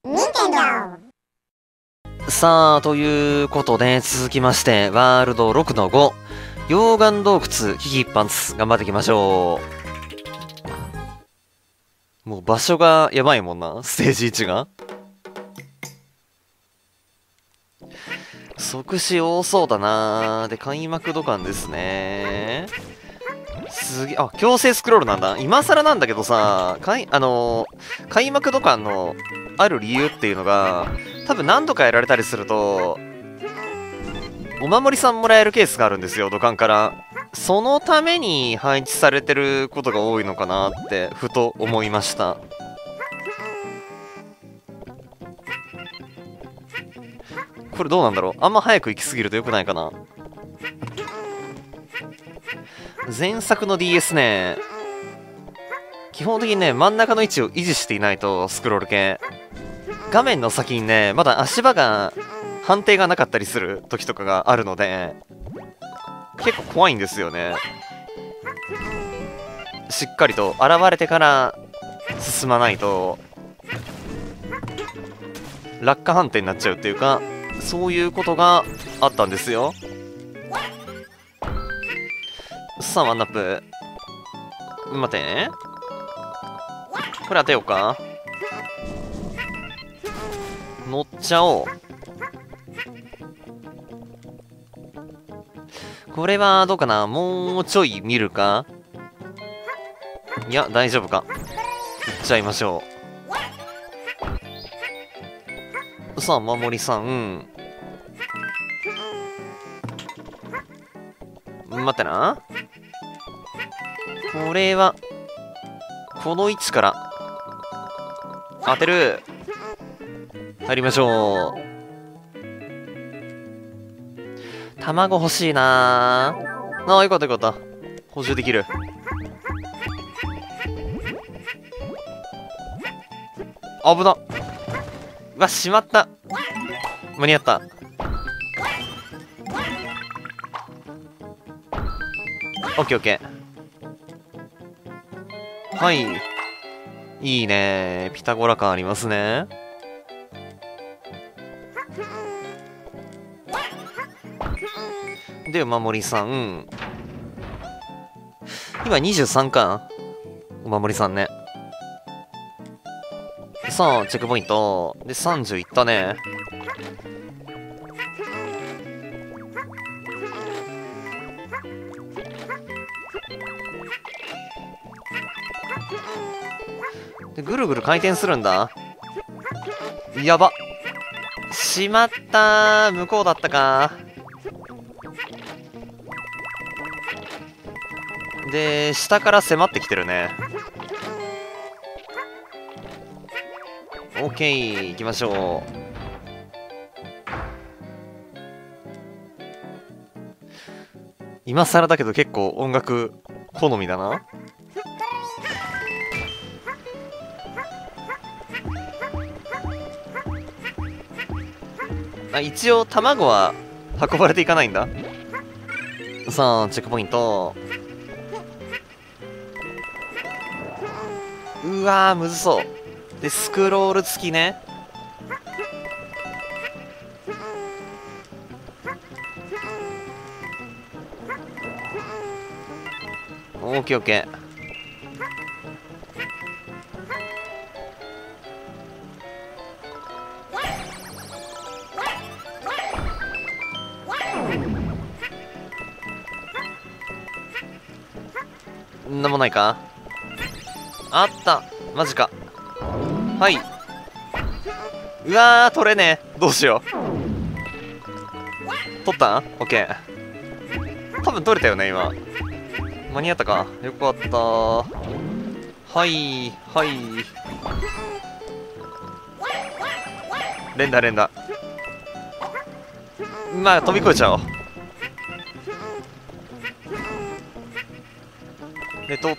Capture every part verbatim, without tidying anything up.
さあ、ということで、続きまして、ワールドろくのご、溶岩洞窟危機一髪、頑張っていきましょう。もう場所がやばいもんな、ステージいちが。即死多そうだな。で、開幕土管ですね。すげえ、あ、強制スクロールなんだ。今更なんだけどさ、かい、あのー、開幕土管のある理由っていうのが、多分何度かやられたりすると、お守りさんもらえるケースがあるんですよ、土管から。そのために配置されてることが多いのかなって、ふと思いました。これどうなんだろう、あんま早く行き過ぎると良くないかな。前作の ディーエス ね、基本的にね、真ん中の位置を維持していないと、スクロール系。画面の先にね、まだ足場が、判定がなかったりする時とかがあるので、結構怖いんですよね。しっかりと現れてから進まないと、落下判定になっちゃうっていうか、そういうことがあったんですよ。さあ、ワンナップ。待てね。これ当てようか。乗っちゃおう。これはどうかな、もうちょい見るか。いや、大丈夫か。いっちゃいましょう。さあ、守りさん。待ってな。これは、この位置から、当てる。入りましょう。卵欲しいなー。ああ、よかったよかった。補充できる。危なっ。うわ、しまった。間に合った。オッケーオッケー。はい。いいね。ピタゴラ感ありますね。で、お守りさん。今にじゅうさんか。お守りさんね。さあ、チェックポイント。で、さんじゅういったね。で、ぐるぐる回転するんだ。やば。しまったー。向こうだったか。で、下から迫ってきてるね。オッケー、行きましょう。今更だけど結構音楽好みだな。あ、一応卵は運ばれていかないんだ。さあ、チェックポイント。うわー、むずそう。で、スクロール付きね。オッケーオッケー。なんもないか。あった。マジか。はい。うわー、取れねえ。どうしよう。取ったん？オッケー。多分取れたよね、今。間に合ったか。よかった。はい、はい。連打、連打。まあ、飛び越えちゃおう。で、取って。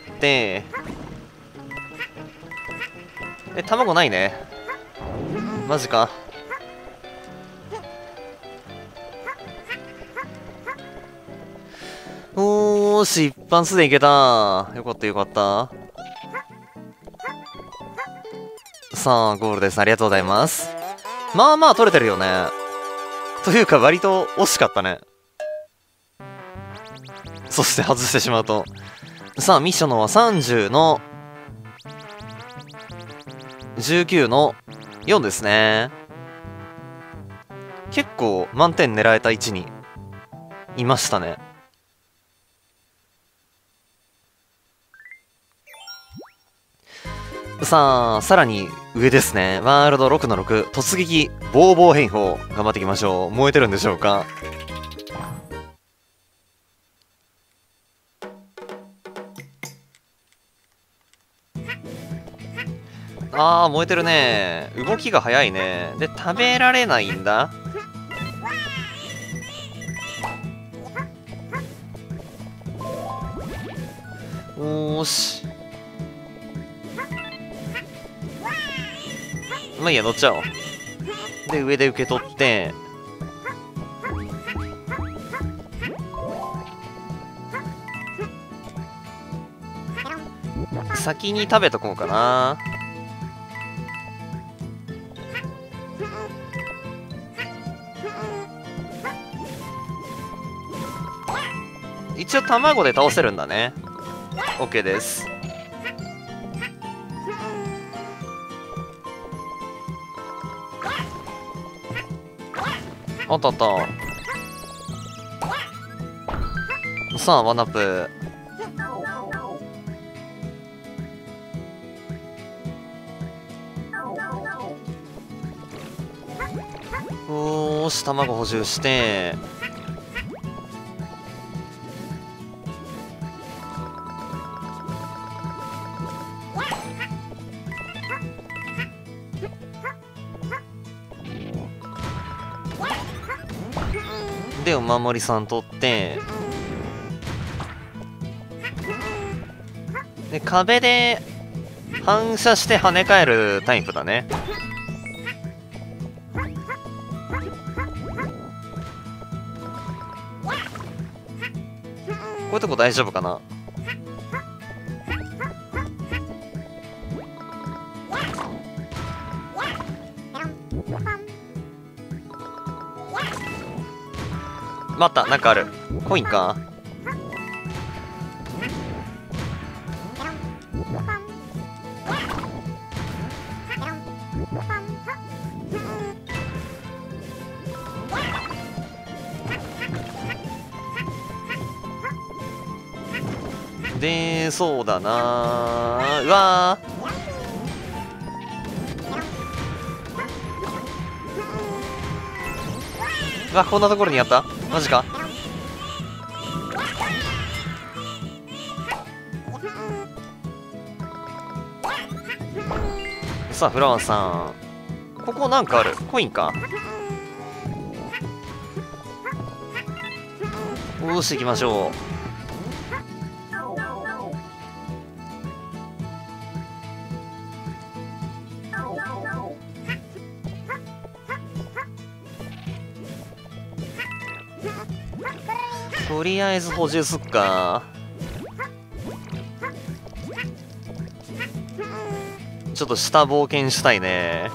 え、卵ないね。マジか。おーし、一般すでにいけた。よかったよかった。ささあ、ゴールです。ありがとうございます。まあまあ取れてるよね。というか、割と惜しかったね。そして外してしまうと。さあ、ミッションの方はさんじゅうのじゅうきゅうのよんですね。結構満点狙えた位置にいましたね。さあ、さらに上ですね。ワールドろくのろく、突撃、ボーボー変法、頑張っていきましょう。燃えてるんでしょうか。あー、燃えてるね。動きが早いね。で、食べられないんだ。おーし。まあいいや、乗っちゃおう。で、上で受け取って、先に食べとこうかな。一応卵で倒せるんだね。 OK です。あったあった。さあワンアップ。よーし、卵補充して、でお守りさん取って、で壁で反射して跳ね返るタイプだね。こういうとこ大丈夫かな。待った、なんかある。コインか。で、そうだなー。うわー。うわ、こんなところにあった？マジか。さあ、フラワーさん。ここなんかある。コインか。よし、行きましょう。とりあえず補充すっか。ちょっと下冒険したいね。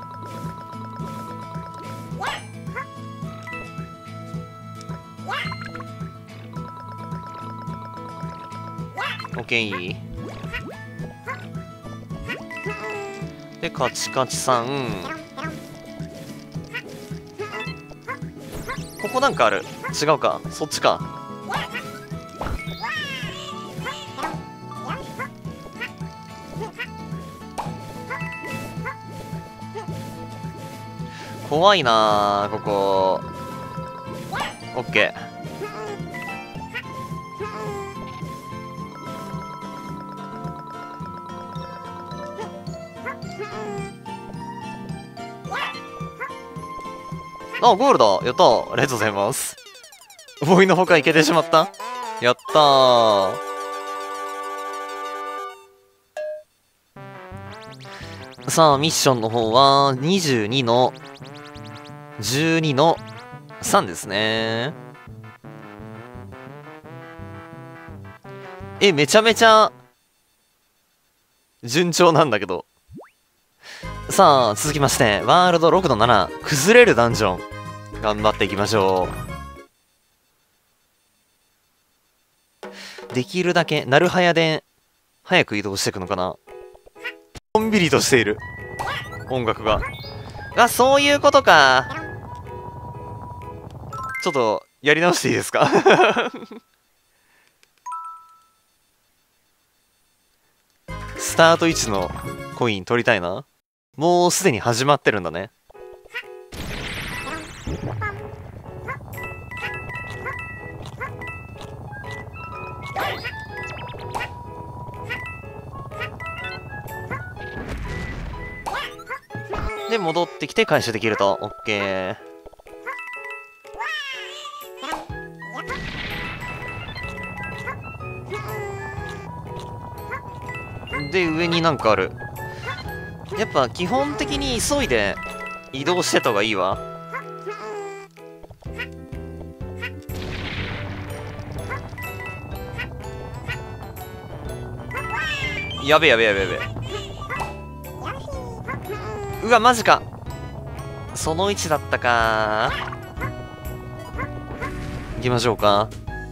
オッケー。でカチカチさん、ここなんかある。違うか、そっちか。怖いなー、ここ。オッケー。あ、ゴールだ。やったー。ありがとうございます。思いのほかいけてしまった。やったー。さあ、ミッションの方は、にじゅうにのじゅうにのさんですね。え、めちゃめちゃ、順調なんだけど。 さあ、続きまして、ワールドろくのなな、崩れるダンジョン。頑張っていきましょう。できるだけ、なるはやで、早く移動していくのかな。のんびりとしている。音楽が。あ、そういうことか。ちょっと、やり直していいですかスタート位置のコイン取りたいな。もうすでに始まってるんだね。で、戻ってきて回収できると。オッケー。で、上になんかある。やっぱ基本的に急いで移動してた方がいいわ。やべやべやべやべ。うわ、マジか。その位置だったか。行きましょうか。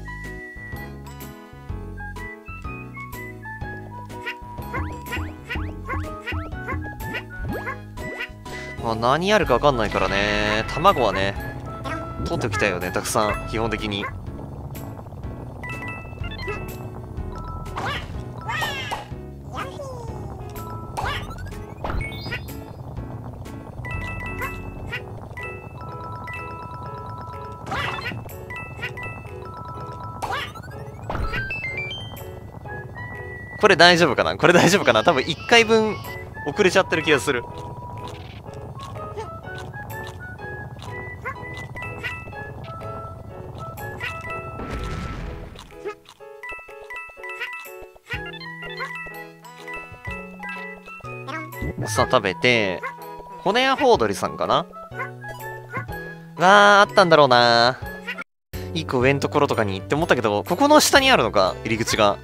まあ、何あるか分かんないからね。卵はね、取っておきたいよね、たくさん、基本的に。これ大丈夫かなこれ大丈夫かな多分いっかいぶん遅れちゃってる気がする。さあ食べて、骨屋ホウドリさんかな。わー、あったんだろうな。一個上のところとかにって思ったけど、ここの下にあるのか、入り口が。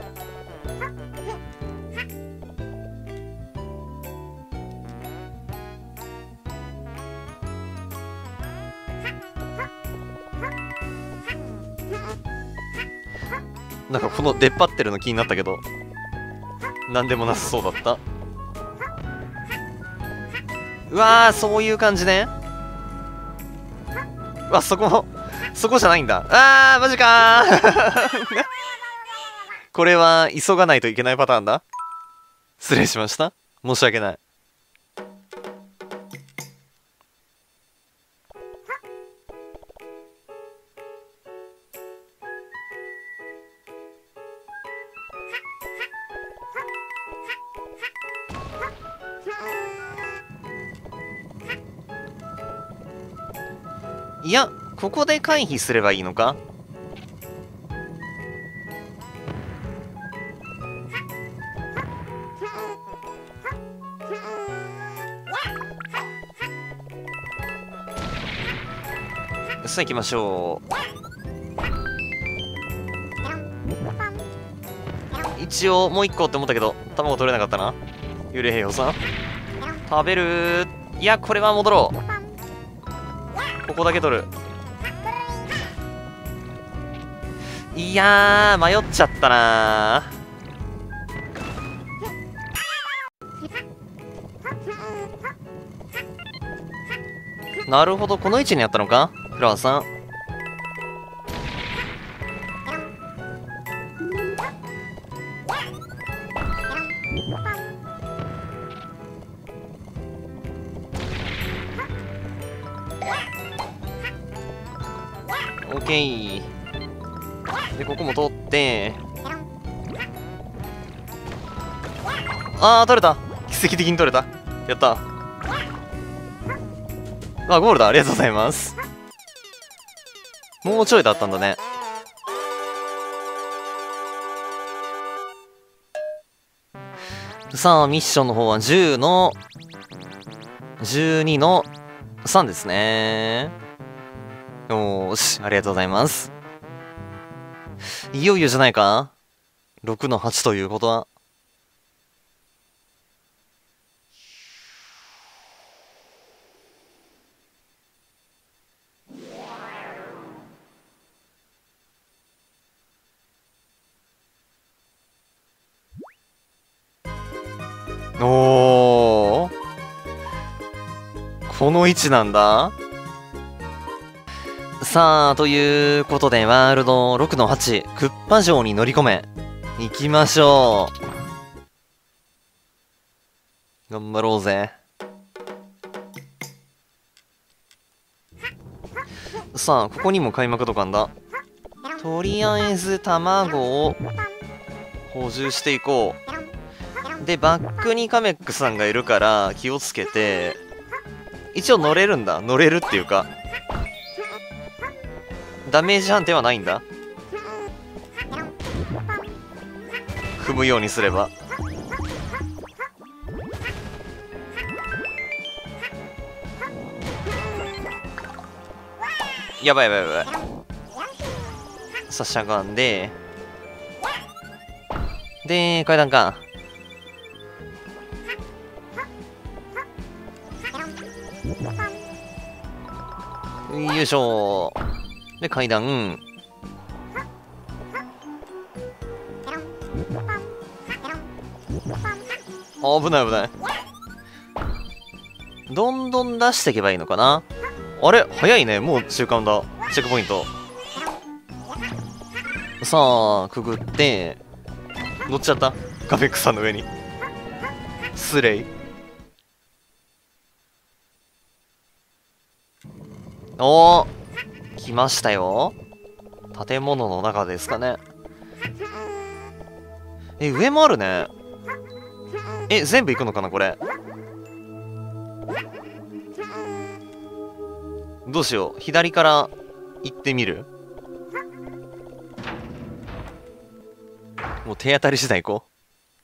なんかこの出っ張ってるの気になったけど、なんでもなさそうだった。うわー、そういう感じね。うわ、そこ、そこじゃないんだ。あー、マジかーこれは急がないといけないパターンだ。失礼しました。申し訳ない。いや、ここで回避すればいいのか。さあ行きましょう。一応もう一個って思ったけど卵取れなかったな。幽霊兵よさん食べる。いや、これは戻ろう。ここだけ取る。いやー、迷っちゃったなー。なるほど、この位置にあったのか、フラワーさん。オッケー。で、ここも通って。あー、取れた。奇跡的に取れた。やった。あ、ゴールだ。ありがとうございます。もうちょいだったんだね。さあ、ミッションの方はじゅうのじゅうにのさんですね。よーし、ありがとうございます。いよいよじゃないか ?ろくのはちということは。 この位置なんだ。さあ、ということで、ワールドろくのはち、クッパ城に乗り込め。行きましょう。頑張ろうぜ。さあ、ここにも開幕土管だ。とりあえず、卵を補充していこう。で、バックにカメックさんがいるから気をつけて、一応乗れるんだ。乗れるっていうか、ダメージ判定はないんだ。踏むようにすれば。やばいやばいやばい。さあ、しゃがんで。で、階段か。よいしょ。で、階段。危ない危ない。どんどん出していけばいいのかな。あれ早いね。もう中間だ。チェックポイント。さあ、くぐって、乗っちゃった。カメックさんの上に。スレイ。おー、来ましたよ。建物の中ですかね。え、上もあるね。え、全部行くのかなこれ。どうしよう。左から行ってみる。もう手当たり次第行こう。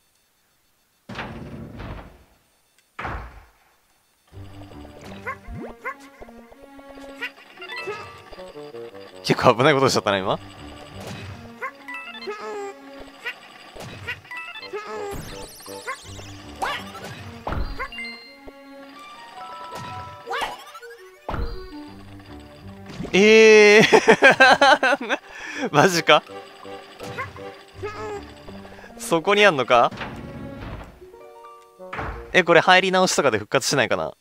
結構危ないことしちゃったな今。ええー、マジか。そこにあんのか。え、これ入り直しとかで復活しないかな。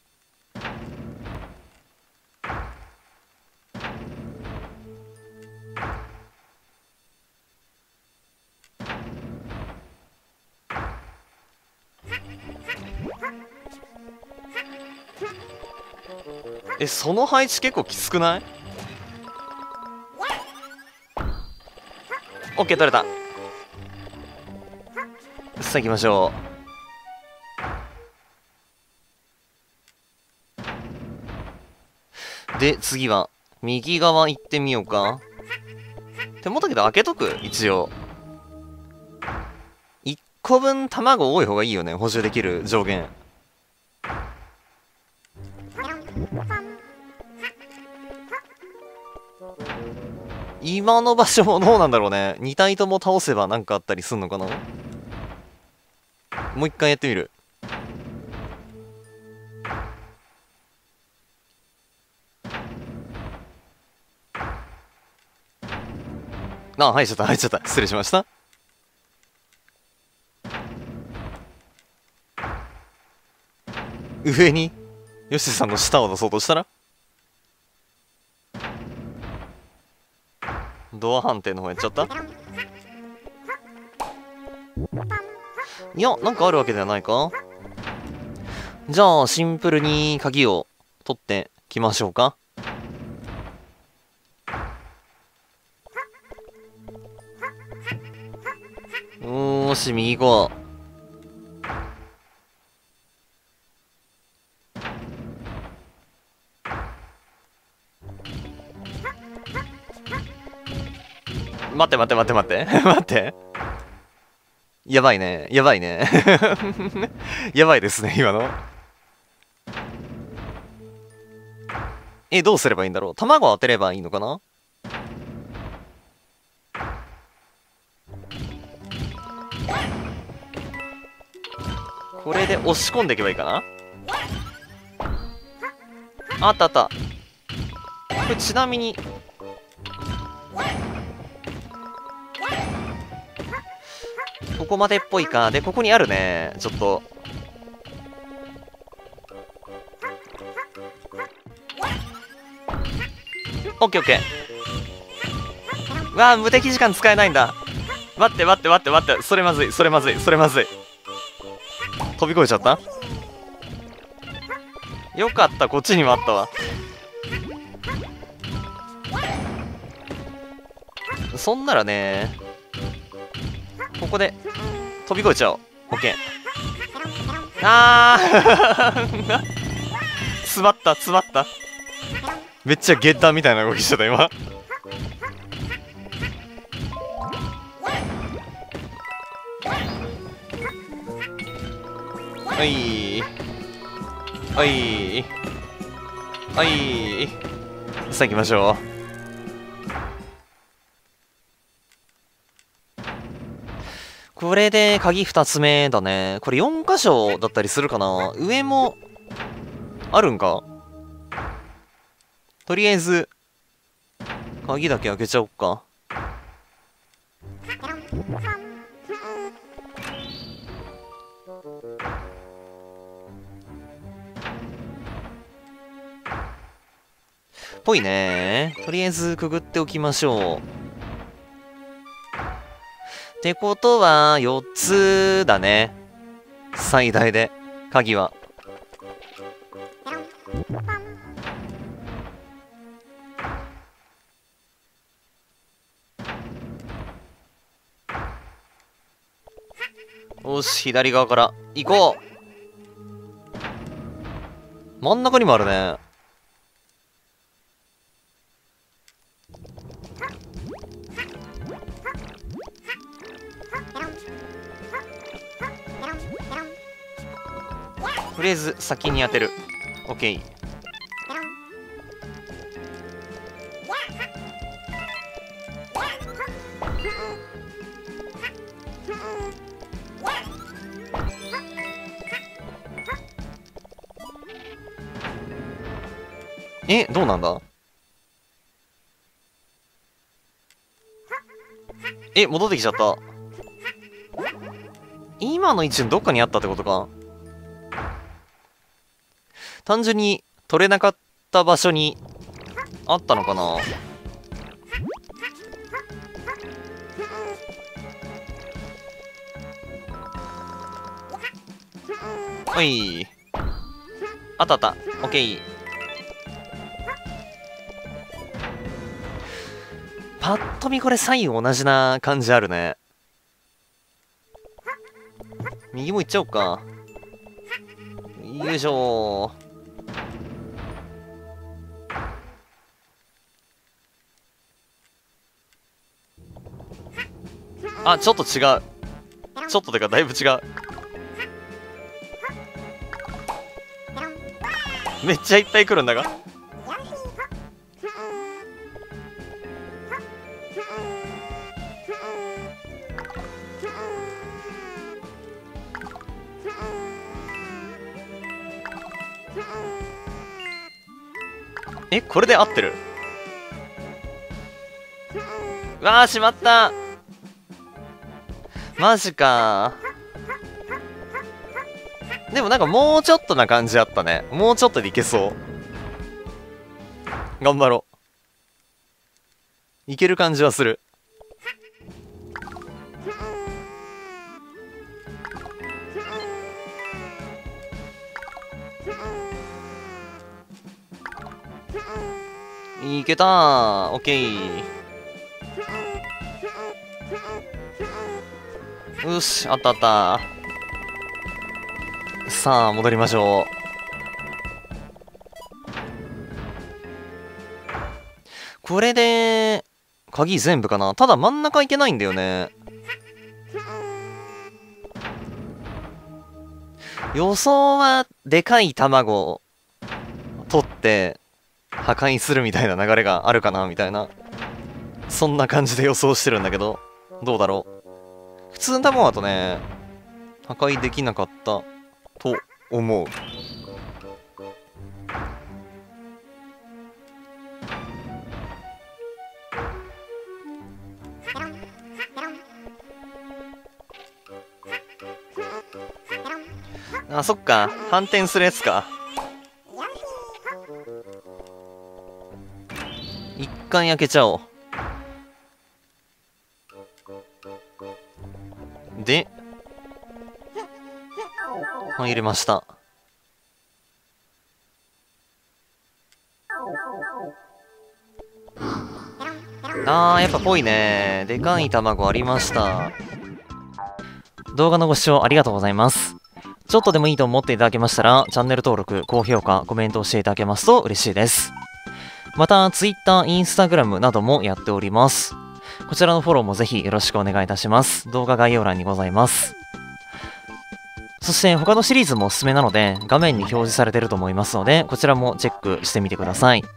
え、その配置結構きつくない？オッケー取れた。さあ行きましょう。で、次は右側行ってみようか。って思ったけど開けとく一応。いっこぶん卵多い方がいいよね。補充できる上限。今の場所もどうなんだろうね。に体とも倒せばなんかあったりすんのかな。もう一回やってみる。あ、入っちゃった入っちゃった。失礼しました。上にヨシさんの舌を出そうとしたらドア判定の方やっちゃった。いや、なんかあるわけではないか。じゃあシンプルに鍵を取ってきましょうか。よーし、右行こう。待って待って待って待って待って。やばいねやばいねやばいですね今の。え、どうすればいいんだろう。卵当てればいいのかな。これで押し込んでいけばいいかな。あったあった。これちなみにここまでっぽいか。で、ここにあるね。ちょっとオッケーオッケー。うわー、無敵時間使えないんだ。待って待って待って待って、それまずいそれまずいそれまずい。飛び越えちゃった。よかった、こっちにもあったわ。そんならね、ここで飛び越えちゃおう。オッケー。あー詰まった詰まった。めっちゃゲッターみたいな動きしてた今。はいはいはいさあ行きましょう。これで鍵ふたつめだね。これよん箇所だったりするかな。上もあるんか。とりあえず鍵だけ開けちゃおっか。ぽいね。とりあえずくぐっておきましょう。ってことはよっつだね、最大で鍵は。よし、左側から行こう。真ん中にもあるね。とりあえず先に当てる。オッケー。え、どうなんだ。え、戻ってきちゃった。今の位置のどっかにあったってことか。単純に取れなかった場所にあったのかな。はい、あったあった。オッケー。パッと見これ左右同じな感じあるね。右も行っちゃおうか。よいしょー。あ、ちょっと違う。ちょっとてかだいぶ違う。めっちゃいっぱい来るんだが。え、これで合ってる？うわー、しまった。マジか。でもなんかもうちょっとな感じあったね。もうちょっとでいけそう。頑張ろう。いける感じはする。いけたー。オッケー。よし、あったあった。さあ戻りましょう。これで鍵全部かな。ただ真ん中いけないんだよね。予想はでかい卵を取って破壊するみたいな流れがあるかなみたいな、そんな感じで予想してるんだけど、どうだろう。普通の卵だとね破壊できなかったと思う。あ、そっか、反転するやつか。 一回開けちゃおう。で、入れました。あー、やっぱぽいね。でかい卵ありました。動画のご視聴ありがとうございます。ちょっとでもいいと思っていただけましたら、チャンネル登録、高評価、コメントをしていただけますと嬉しいです。また、Twitter、Instagram などもやっております。こちらのフォローもぜひよろしくお願いいたします。動画概要欄にございます。そして他のシリーズもおすすめなので、画面に表示されていると思いますので、こちらもチェックしてみてください。